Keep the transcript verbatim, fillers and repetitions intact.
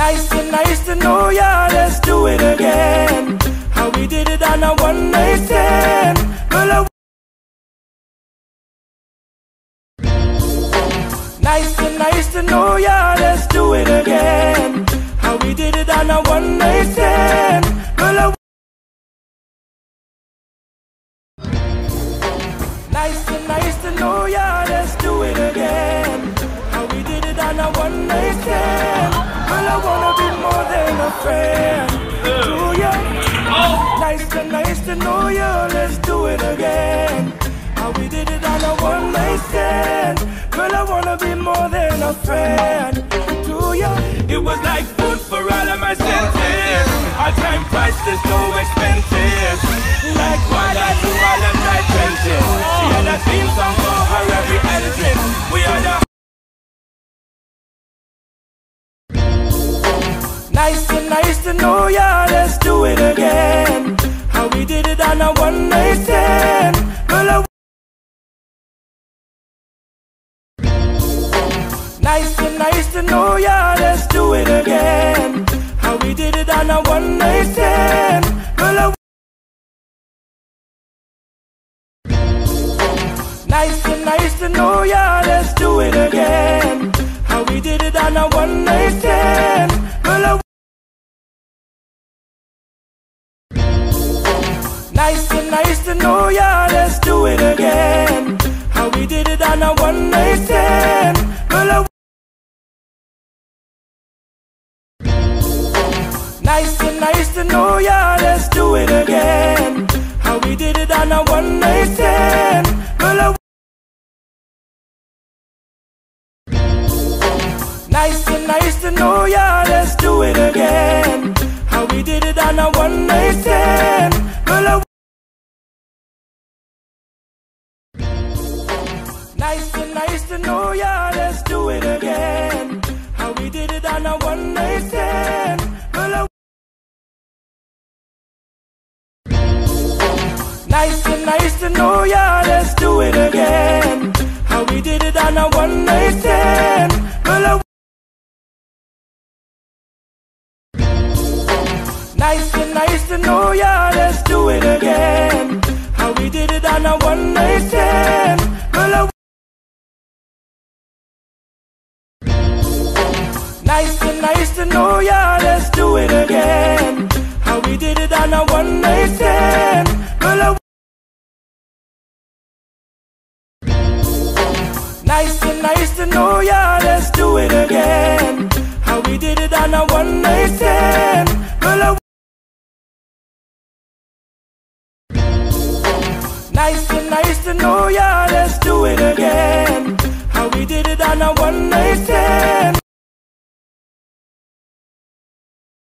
Nice to, nice to know ya, let's do it again. How we did it on a one night stand. Girl, I Nice to, nice to know ya, let's do it again. How we did it on a one night stand. Girl, I Nice to, nice to know ya, let's do it again. How we did it on a one night stand. Girl, I wanna be more than a friend to ya. Nice to, nice to know ya, let's do it again. How we did it on a one night stand. Girl, I wanna be more than a friend to ya. It was like food for all of my senses. Our time priceless, so expensive. Like what I do all of my trenches. She had a theme song for her every entrance. We are the Nice to, nice to know ya, let's do it again. How we did it on a one night stand. Girl, I Nice to, nice to know ya, let's do it again. How we did it on a one night stand. Girl, I Nice to, nice to know ya, let's do it again. How we did it on a one night stand. Girl, I Nice to, nice to know ya, let's do it again. How we did it on a one night stand. Girl, I Nice to, nice to know ya, let's do it again. How we did it on a one night stand. Girl, I Nice to, nice to know ya, let's do it again. How we did it on a one night stand. Girl, I Nice to, nice to know ya, let's do it again. How we did it on a one night stand. Girl, I Nice to, nice to know ya, let's do it again. How we did it on a one night stand. Girl, I Nice to, nice to know ya, let's do it again. How we did it on a one night stand. Girl, I Nice to, nice to know ya, let's do it again. How we did it on a one night stand. Girl, I Nice to, nice to know ya, let's do it again. How we did it on a one night stand. Girl, I Nice to, nice to know ya, let's do it again. How we did it on a one night stand.